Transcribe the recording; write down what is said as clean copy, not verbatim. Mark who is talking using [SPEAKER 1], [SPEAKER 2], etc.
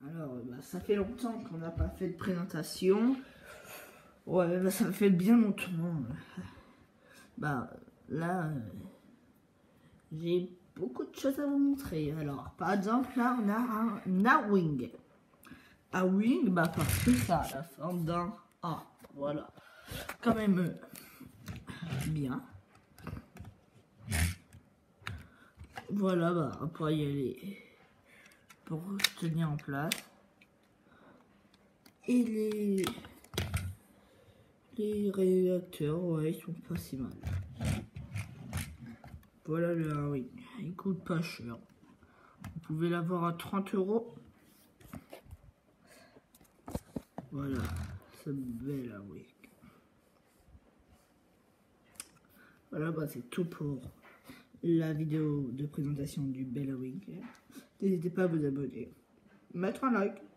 [SPEAKER 1] Alors, ça fait longtemps qu'on n'a pas fait de présentation. Ouais, ça fait bien longtemps. Là, j'ai beaucoup de choses à vous montrer. Alors, par exemple, là, on a un A-Wing. A-Wing, parce que ça a la forme d'un A. Voilà. Quand même bien. Voilà, on peut y aller pour se tenir en place. Et les réacteurs, ouais, ils sont pas si mal. Voilà le A-Wing. Il coûte pas cher. Vous pouvez l'avoir à 30 €. Voilà, ce bel A-Wing. Voilà, c'est tout pour la vidéo de présentation du bel A-Wing. N'hésitez pas à vous abonner, mettre un like.